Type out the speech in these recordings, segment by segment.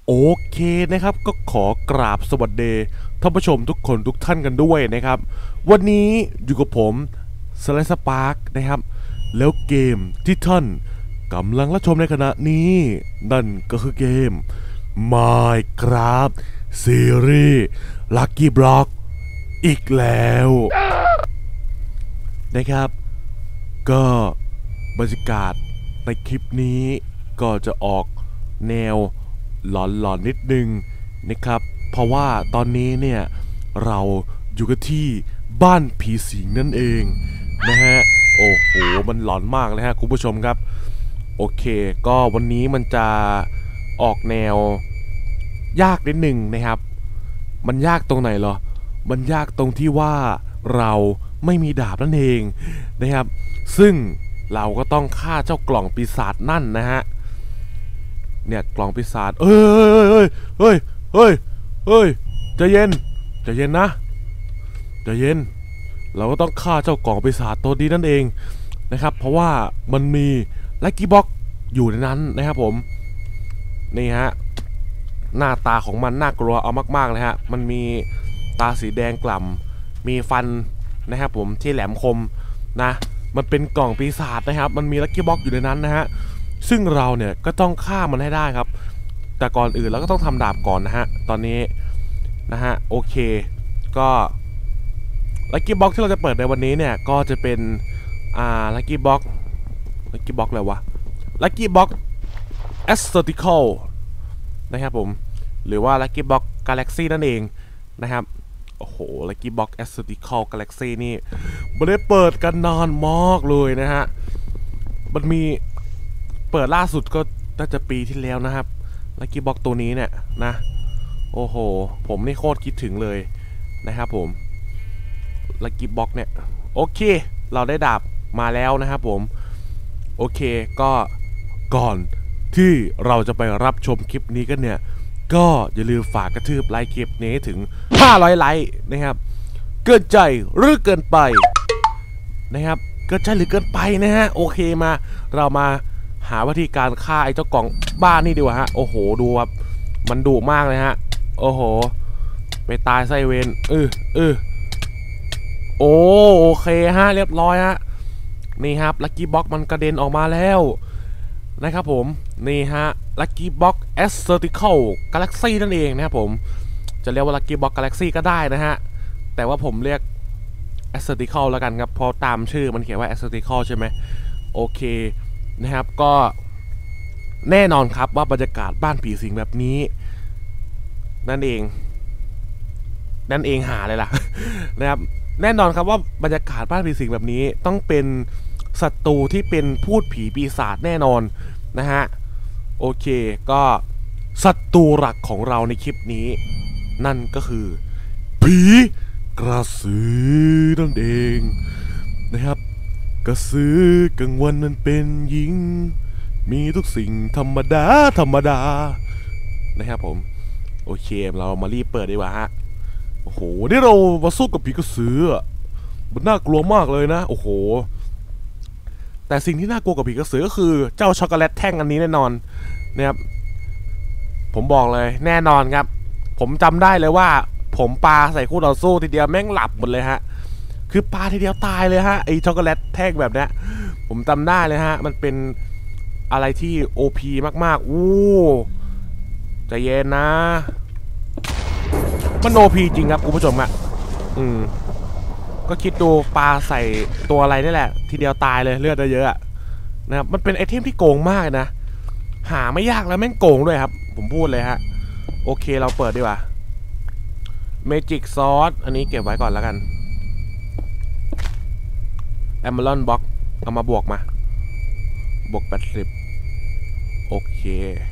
โอเคนะครับก็ขอกราบสวัสดีท่านผู้ชมทุกคนทุกท่านกันด้วยนะครับวันนี้อยู่กับผมสไลซ์สปาร์กนะครับแล้วเกมที่ท่านกำลังรับชมในขณะนี้นั่นก็คือเกม Minecraft ซีรีส์ Lucky Block อีกแล้วนะครับก็บรรยากาศในคลิปนี้ก็จะออกแนวหลอนๆนิดนึงนะครับเพราะว่าตอนนี้เนี่ยเราอยู่กันที่บ้านผีสิงนั่นเองนะฮะโอ้โหมันหลอนมากเลยฮะคุณผู้ชมครับโอเคก็วันนี้มันจะออกแนวยากนิดนึงนะครับมันยากตรงไหนเหรอมันยากตรงที่ว่าเราไม่มีดาบนั่นเองนะครับซึ่งเราก็ต้องฆ่าเจ้ากล่องปีศาจนั่นนะฮะเนี่ยกล่องปีศาจเฮ้ยใจเย็นใจเย็นนะใจเย็นเราก็ต้องฆ่าเจ้ากล่องปีศาจตัวนี้นั่นเองนะครับเพราะว่ามันมีลัคกี้บ็อกอยู่ในนั้นนะครับผมนี่ฮะหน้าตาของมันน่ากลัวเอามากๆเลยฮะมันมีตาสีแดงกล่ำมีฟันนะครับผมที่แหลมคมนะมันเป็นกล่องปีศาจนะครับมันมีลัคกี้บ็อกอยู่ในนั้นนะฮะซึ่งเราเนี่ยก็ต้องฆ่ามันให้ได้ครับแต่ก่อนอื่นเราก็ต้องทำดาบก่อนนะฮะตอนนี้นะฮะโอเคก็ลัคกี้บ็อกที่เราจะเปิดในวันนี้เนี่ยก็จะเป็นลัคกี้บ็อกอะไรวะลัคกี้บ็อกแอสเซอร์ติคอลนะครับผมหรือว่าลัคกี้บ็อกกาแล็กซี่นั่นเองนะครับโอ้โหลัคกี้บ็อกแอสเซอร์ติคอลกาแล็กซี่นี่ไม่ได้เปิดกันนานมากเลยนะฮะมันมีเปิดล่าสุดก็น่าจะปีที่แล้วนะครับลัคกี้บ็อกตัวนี้เนี่ยนะโอ้โหผมนี่โคตรคิดถึงเลยนะครับผมลัคกี้บ็อกเนี่ยโอเคเราได้ดาบมาแล้วนะครับผมโอเคก็ก่อนที่เราจะไปรับชมคลิปนี้กันเนี่ยก็อย่าลืมฝากกระทืบไลค์คลิปนี้ถึง500ไลค์นะครับเกินใจหรือเกินไปนะครับเกินใจหรือเกินไปนะฮะโอเคมาเรามาหาวิธีการฆ่าไอ้เจ้ากล่องบ้านนี่ดีกว่าฮะโอ้โหดูครับมันดุมากเลยฮะโอ้โหไปตายไซเวนโอเคฮะเรียบร้อยฮะนี่ครับลัคกี้บ็อกมันกระเด็นออกมาแล้วนะครับผมนี่ฮะลัคกี้บ็อกแอสเซอร์ติคอลกาแล็กซี่นั่นเองนะครับผมจะเรียกว่าลัคกี้บ็อกกาแล็กซี่ก็ได้นะฮะแต่ว่าผมเรียกแอสเซอร์ติคอลแล้วกันครับเพราะตามชื่อมันเขียนว่าแอสเซอร์ติคอลใช่ไหมโอเคนะครับก็แน่นอนครับว่าบรรยากาศบ้านผีสิงแบบนี้นั่นเองหาเลยล่ะ นะครับแน่นอนครับว่าบรรยากาศบ้านผีสิงแบบนี้ต้องเป็นศัตรูที่เป็นพูดผีปีศาจแน่นอนนะฮะโอเคก็ศัตรูหลักของเราในคลิปนี้นั่นก็คือผีกระสือนั่นเองนะครับกระสือกลางวันมันเป็นหญิงมีทุกสิ่งธรรมดานะครับผมโอเคเรามารีบเปิดดีกว่าฮะโอ้โหนี่เรามาสู้กับผีกระสือมันน่ากลัวมากเลยนะโอ้โหแต่สิ่งที่น่ากลัวกับผีกระสือก็คือเจ้าช็อกโกแลตแท่งอันนี้แน่นอนนะครับผมบอกเลยแน่นอนครับผมจำได้เลยว่าผมปาใส่คู่ต่อสู้ทีเดียวแม่งหลับหมดเลยฮะคือปาทีเดียวตายเลยฮะไอช็อกโกแลตแท่งแบบเนี้ยผมจำได้เลยฮะมันเป็นอะไรที่ OP มากๆอู้ใจเย็นนะมัน OP จริงครับคุณผู้ชมอะก็คิดดูปลาใส่ตัวอะไรนี่แหละทีเดียวตายเลยเลือดเยอะๆนะครับมันเป็นไอเทมที่โกงมากนะหาไม่ยากแล้วแม่งโกงด้วยครับผมพูดเลยฮะโอเคเราเปิดดีกว่าเมจิกซอสอันนี้เก็บไว้ก่อนแล้วกันแอมเบอร์บ็อกเอามาบวก80โอเค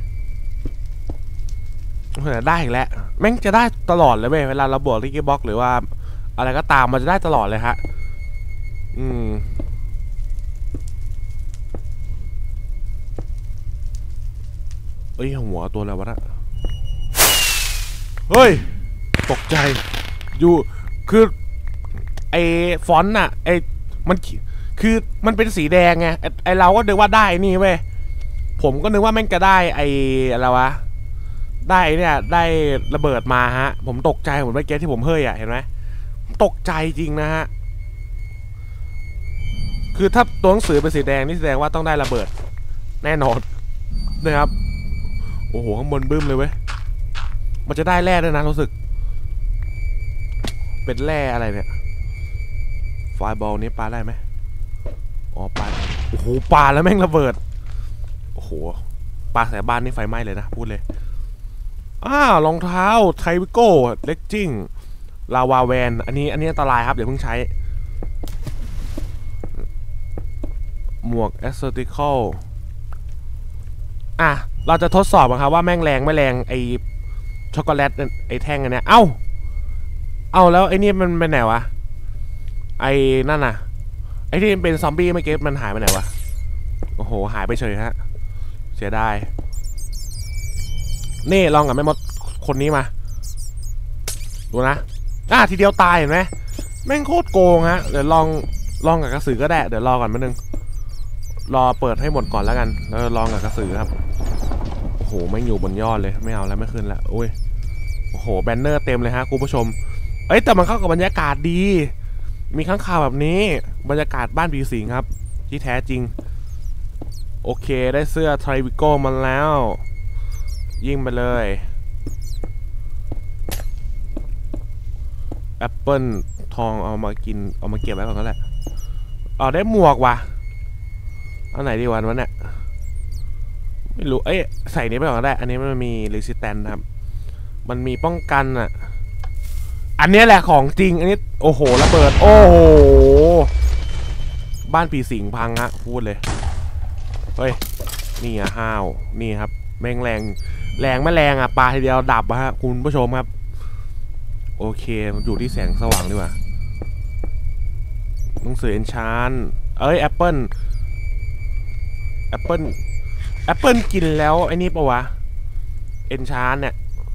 ได้อีกแล้วแม่งจะได้ตลอดเลยเวลาเราบวกลิกกี้บ็อกหรือว่าอะไรก็ตามมันจะได้ตลอดเลยฮะเอ้ยหัวตัวอะไรวะน่ะเฮ้ยตกใจอยู่คือไอ้ฟอนต์น่ะไอ้มันคือมันเป็นสีแดงไงไอ้เราก็นึกว่าได้นี่เว้ยผมก็นึกว่าแม่งจะได้ไอ้อะไรวะได้เนี่ยได้ระเบิดมาฮะผมตกใจเหมือนเมื่อกี้ที่ผมเฮ้ยอ่ะเห็นไหมตกใจจริงนะฮะคือถ้าตัวหนังสือเป็นสีแดงนี่แสดงว่าต้องได้ระเบิดแน่นอนนะครับโอ้โหข้างบนบึ้มเลยเว้ยมันจะได้แร่ด้วยนะรู้สึกเป็นแร่อะไรเนี่ยไฟบอลนี้ปาได้ไหมอ๋อปาโอ้โหปาแล้วแม่งระเบิดโอ้โหปาใส่บ้านนี่ไฟไหม้เลยนะพูดเลยรองเท้าไทวิโก้เล็กจิ้งลาวาแวนอันนี้อันตรายครับเดี๋ยวเพิ่งใช้หมวกแอสเซอร์ติคอลเราจะทดสอบกันครับว่าแม่งแรงไม่แรงไอช็อกโกแลตไอแท่งอันเนี้ยเอาแล้วไอนี่มันไปไหนวะไอนั่นน่ะไอที่เป็นซอมบี้เมื่อกี้มันหายไปไหนวะโอ้โหหายไปเฉยฮะเสียดายนี่ลองกับแม่มดคนนี้มาดูนะทีเดียวตายเห็นไหมแม่งโคตรโกงฮะเดี๋ยวลองกับกระสือก็ได้เดี๋ยวรอก่อนแป๊บนึงรอเปิดให้หมดก่อนแล้วกันแล้วลองกับกระสือครับโอ้โหไม่อยู่บนยอดเลยไม่เอาแล้วไม่ขึ้นแล้วโอ้ยโอ้โหแบนเนอร์เต็มเลยฮะคุณผู้ชมแต่มันเข้ากับบรรยากาศดีมีข้างข่าวแบบนี้บรรยากาศบ้านผีสิงครับที่แท้จริงโอเคได้เสื้อไทวิโก้มาแล้วยิงไปเลยแอปเปิลทองเอามากินเอามาเก็บไว้ก่อนก็แหละได้หมวกว่ะอันไหนดีวันเนี่ยไม่รู้ใส่นี้ไปก่อนก็ได้อันนี้มันมีรีสิสแตนท์ครับมันมีป้องกันอันนี้แหละของจริงอันนี้โอ้โหระเบิดโอ้โหบ้านผีสิงพังฮะพูดเลยเฮ้ยนี่ห้าวนี่ครับแม่งแรงไม่แรงปลาทีเดียวดับฮะคุณผู้ชมครับโอเคมันอยู่ที่แสงสว่างดีกว่าหนังสือเอนชานแอปเปิลกินแล้วไอ้นี่ปะวะเอนชานเนี่ย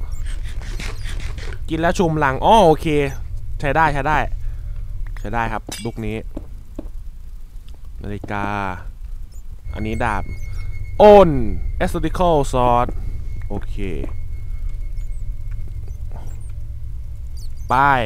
กินแล้วชุมหลังโอเคใช้ได้ครับลูกนี้นาฬิกาอันนี้ดาบโอนเอสติคอลซอสโอเคป้าย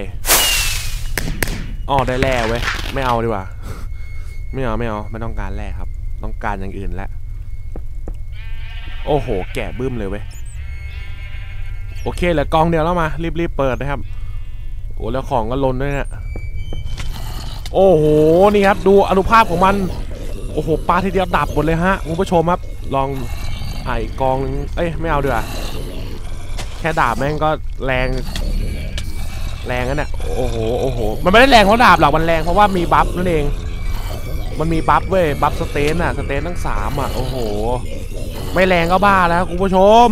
ได้แร่เว้ยไม่เอาดีกว่าไม่เอาไม่ต้องการแร่ครับต้องการอย่างอื่นแล้วโอ้โหแกะบึ้มเลยเว้ยโอเคเหลือกองเดียวแล้วมารีบเปิดนะครับโอ้แล้วของก็ล้นด้วยเนี่ยโอ้โหนี่ครับดูอนุภาพของมันโอ้โหปลาทีเดียวดับหมดเลยฮะคุณผู้ชมครับลองอีกกองนึงไม่เอาดีกว่าแค่ดาบแม่งก็แรงนั่นแหละโอ้โหมันไม่ได้แรงเพราะดาบหรอกมันแรงเพราะว่ามีบัฟนั่นเองมันมีบัฟเว้ยบัฟสเตนสเตนทั้ง3โอ้โหไม่แรงก็บ้าแล้วคุณผู้ชม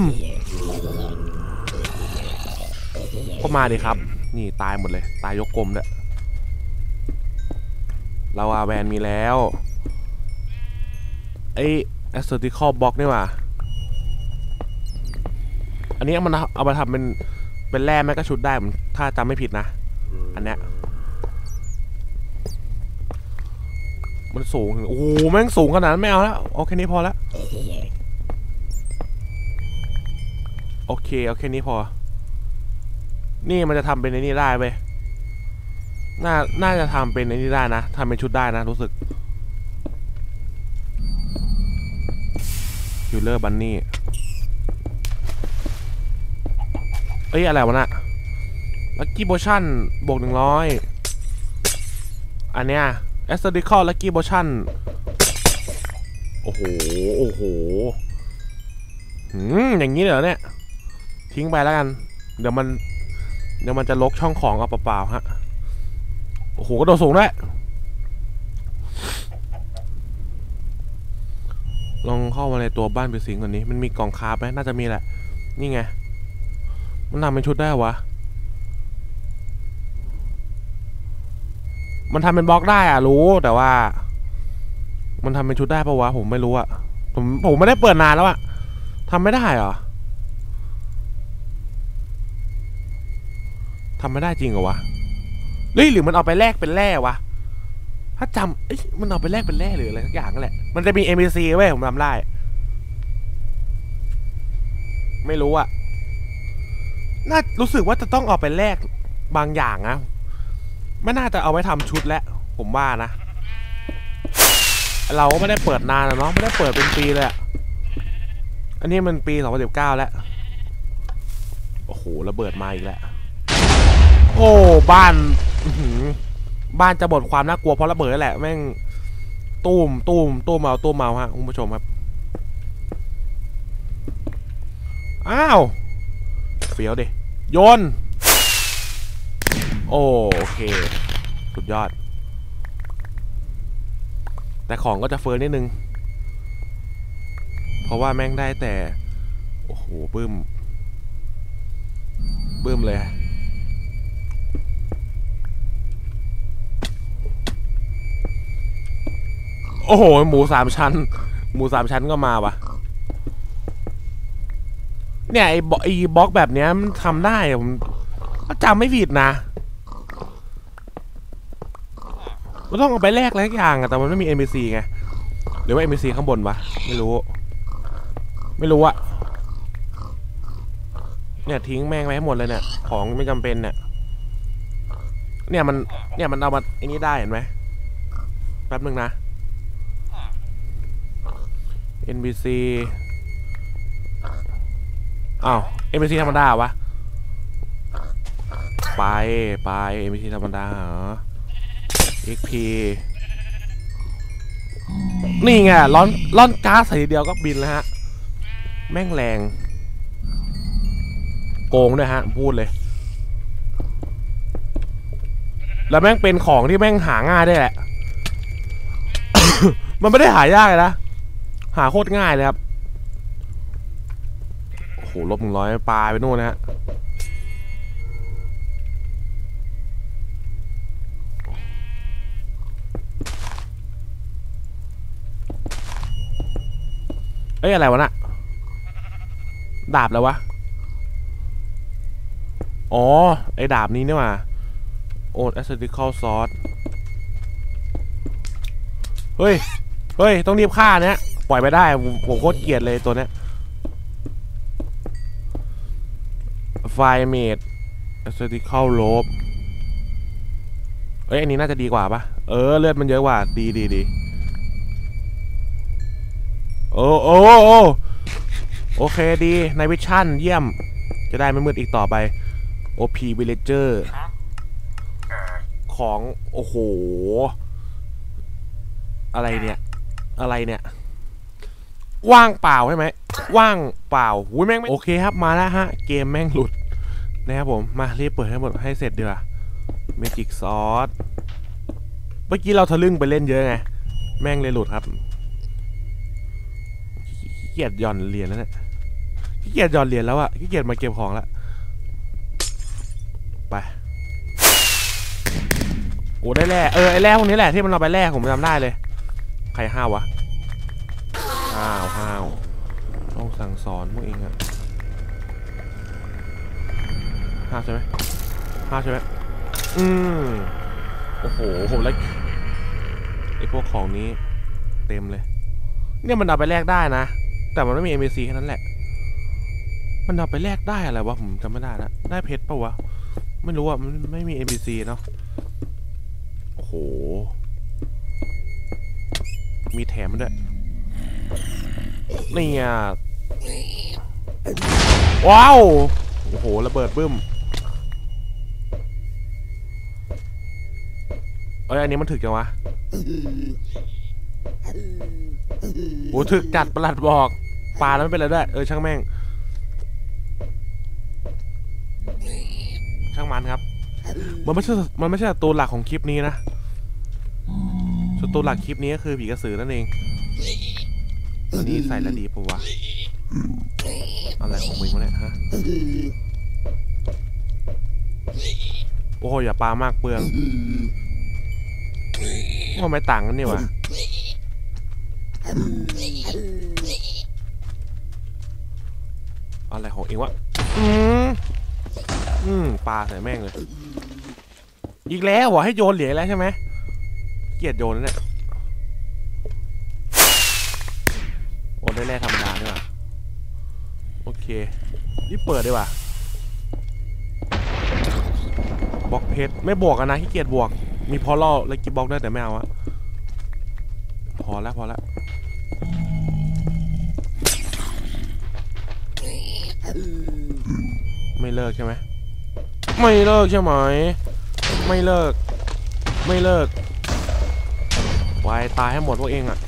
ก็มาดิครับนี่ตายหมดเลยตายยกกลมด้วยลาวาแวนมีแล้วแอสเซอร์ติคอลบล็อกนี่ว่ะอันนี้มันเอามาทำเป็นแร่แม่ก็ชุดได้ถ้าจำไม่ผิดนะอันเนี้ยมันสูงโอ้โหแม่งสูงขนาดนั้นไม่เอาแล้วโอเคนี้พอแล้วโอเคนี้พอนี่มันจะทำเป็นในนี้ได้เว้ยน่าจะทำเป็นในนี้ได้นะทำเป็นชุดได้นะรู้สึกฮิลเลอร์บันนี่อะไรวะน่ะลัคกี้โบชั่นบวก100อันเนี้ยแอสเซอร์ติคอลลัคกี้โบชั่นโอ้โหอย่างนี้เหรอเนี่ยทิ้งไปแล้วกันเดี๋ยวมันจะลกช่องของเอาเปล่าๆฮะโอ้โหกระโดดสูงด้วยลองเข้ามาในตัวบ้านผีสิงก่อนนี้มันมีกล่องคาร์บไหมน่าจะมีแหละนี่ไงมันทำเป็นชุดได้วะมันทำเป็นบล็อกได้รู้แต่ว่ามันทำเป็นชุดได้ปะวะผมไม่รู้ผมไม่ได้เปิดนานแล้วทำไม่ได้เหรอทำไม่ได้จริงเหรอวะหรือมันเอาไปแลกเป็นแร่วะถ้าจำมันเอาไปแลกเป็นแร่หรืออะไรสักอย่างนั่นแหละมันจะมี NPC เว้ยผมทำได้ไม่รู้น่ารู้สึกว่าจะต้องเอาไปแลกบางอย่างนะไม่น่าจะเอาไว้ทำชุดแล้วผมว่านะเราไม่ได้เปิดนานนะเนาะไม่ได้เปิดเป็นปีเลยอันนี้มันปี2019แล้วโอ้โหระเบิดมาอีกแล้วโอ้บ้านบ้านจะหมดความน่ากลัวเพราะระเบิดแหละแม่งตู้มฮะคุณผู้ชมครับอ้าวเฟี้ยวดิโยนโอเคสุดยอดแต่ของก็จะเฟิร์นนิดนึงเพราะว่าแม่งได้แต่โอ้โหบึ้มเลยโอ้โหหมูสามชั้นก็มาวะเนี่ยไอ้บล็อกแบบเนี้ยมันทำได้ผมจำไม่ผิดนะมันต้องเอาไปแลกอะไรอย่างอะแต่มันไม่มี NPC ไงหรือว่า NPC ข้างบนวะไม่รู้อะเนี่ยทิ้งแม่งไว้ให้หมดเลยเนี่ยของไม่จำเป็นเนี่ยมันเอามาไอ้นี้ได้เห็นไหมแป๊บนึงนะ NPC อ้าว NPC ธรรมดาวะไป NPC ธรรมดาเหรอ XP นี่ไงล่อนก๊าซใส่ทีเดียวก็บินแล้วฮะแม่งแรงโกงด้วยฮะพูดเลยแล้วแม่งเป็นของที่แม่งหาง่ายได้แหละ มันไม่ได้หายากเลยนะหาโคตรง่ายเลยครับโอ้โหลบ100ปลาไปนู่นนะฮะเอ้ยอะไรวะน่ะดาบแล้ววะอ๋อไอ้ดาบนี้นี่ว่ะโอนแอสเซนติคอลซอสเฮ้ยต้องรีบฆ่าเนี้ยปล่อยไปได้ผมโคตรเกลียดเลยตัวเนี้ยไฟเมดแอสเซนติคอลโลบเอ้ยอันนี้น่าจะดีกว่าปะเลือดมันเยอะกว่าดีโอเคดีในวิชั่นเยี่ยมจะได้ไม่มืดอีกต่อไป OP Villager ของโอ้โหอะไรเนี่ยว่างเปล่าใช่ไหมว่างเปล่าหุ้ยแม่งโอเคครับมาแล้วฮะเกมแม่งหลุดนะครับผมมารีบเปิดให้หมดให้เสร็จดีกว่าเมจิกซอสเมื่อกี้เราทะลึ่งไปเล่นเยอะไงแม่งเลยหลุดครับขี้เกียจย่อนเหรียญแล้วเนี่ยขี้เกียจย่อนเหรียญแล้วอะขี้เกียจมาเก็บของแล้วไปโอ้ได้แร่ไอ้แร่พวกนี้แหละที่มันเอาไปแร่ผมจำได้เลยใครห้าวะห้าวต้องสั่งสอนพวกเองอะห้าวใช่ไหมโอ้โหผมแล้วไอ้พวกของนี้เต็มเลยเนี่ยมันเอาไปแลกได้นะแต่มันไม่มี NPC แค่นั้นแหละมันเอาไปแลกได้อะไรวะผมจำไม่ได้นะได้เพชรปะวะไม่รู้อะมันไม่มี NPC เนาะโอ้โหมีแถมมันด้วยนี่อ่ะว้าวโอ้โหระเบิดบึ้มอันนี้มันถึกจังวะโอ้ถึกจัดประหลัดบอกปลาแล้วไม่เป็นไรด้วยช่างแม่งช่างมันครับมันไม่ใช่ตัวหลักของคลิปนี้นะตัวหลักคลิปนี้ก็คือผีกระสือนั่นเองอันนี้ใส่แล้วดีปะวะอะไรของมึงวะเนี่ยฮะโอ้โหอย่าปลามากเปลืองว่าไม่ต่างกันนี่วะอะไรของเองวะปลาใส่แม่งเลยอีกแล้ววะให้โยนเหรียญแล้วใช่ไหมเกลียดโยนเนี่ยโอนได้แร่ธรรมดาด้วยว่ะโอเคนี่เปิดดีกว่าบล็อกเพชรไม่บวกกันนะขี้เกียจบวกมีพอล่อลักกี้บ็อกได้แต่ไม่เอาอะพอแล้วไม่เลิกใช่ไหมไม่เลิกใช่ไหมไม่เลิกวายตายให้หมดพวกเองอะ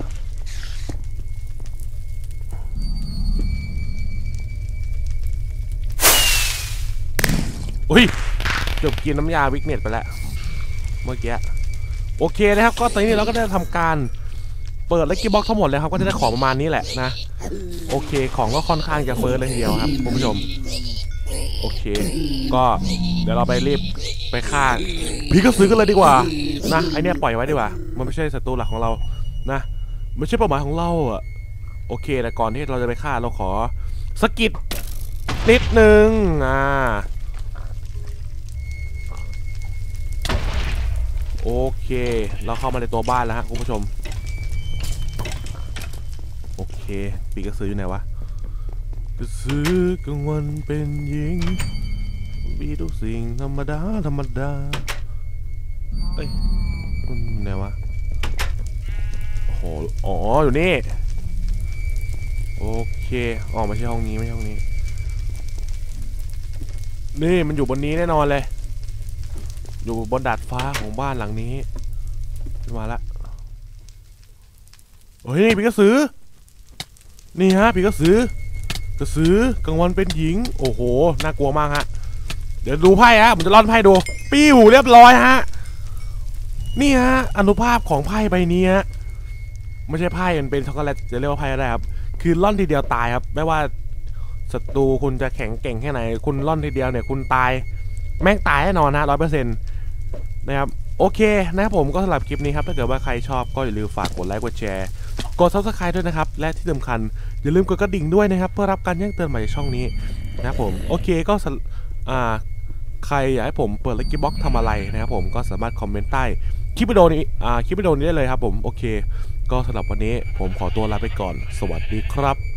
อุ้ยเกือบกินน้ำยาวิกเน็ตไปแล้วเมื่อกี้โอเคนะครับก็ตอนนี้เราก็ได้ทำการเปิดลักกี้บ็อกทั้งหมดเลยครับก็จะได้ของประมาณนี้แหละนะโอเคของก็ค่อนข้างจะเฟิร์สเลยทีเดียวครับคุณผู้ชมโอเคก็เดี๋ยวเราไปรีบไปฆ่าผีกระสือกันเลยดีกว่านะไอเนี้ยปล่อยไว้ดีกว่ามันไม่ใช่ศัตรูหลักของเรานะไม่ใช่เป้าหมายของเราอะโอเคแต่ก่อนที่เราจะไปฆ่าเราขอสกิดนิดนึงโอเคเราเข้ามาในตัวบ้านแล้วฮะคุณผู้ชมโอเคปีกระสืออยู่ไหนวะกระสือกลางวันเป็นหญิงมีทุกสิ่งธรรมดาเอ้ยมันไหนวะโอ้โหอ๋ออยู่นี่โอเคออกมาที่ห้องนี้ไม่ใช่ห้องนี้นี่มันอยู่บนนี้แน่นอนเลยอยู่บนดาดฟ้าของบ้านหลังนี้ขึ้นมาละเฮ้ยผีกระสือนี่ฮะผีกระสือกลางวันเป็นหญิงโอ้โหน่ากลัวมากฮะเดี๋ยวดูไพ่ฮะผมจะล่อนไพ่ดูปิ้วเรียบร้อยฮะนี่ฮะอนุภาพของไพ่ใบนี้ฮะไม่ใช่ไพ่มันเป็นช็อกโกแลตจะเรียกว่าไพ่อะไรครับคือล่อนทีเดียวตายครับไม่ว่าศัตรูคุณจะแข็งเก่งแค่ไหนคุณล่อนทีเดียวเนี่ยคุณตายแม่งตายแน่นอนนะ100%นะครับโอเคนะครับผมก็สำหรับคลิปนี้ครับถ้าเกิดว่าใครชอบก็อย่าลืมฝากกดไลค์กดแชร์กด Subscribe ด้วยนะครับและที่สำคัญอย่าลืมกดกระดิ่งด้วยนะครับเพื่อรับการแจ้งเตือนใหม่จากช่องนี้นะครับผมโอเคก็ใครอยากให้ผมเปิดลักกี้บ็อกทำอะไรนะครับผมก็สามารถคอมเมนต์ใต้คลิปวิดีโอนี้ได้เลยครับผมโอเคก็สำหรับวันนี้ผมขอตัวลาไปก่อนสวัสดีครับ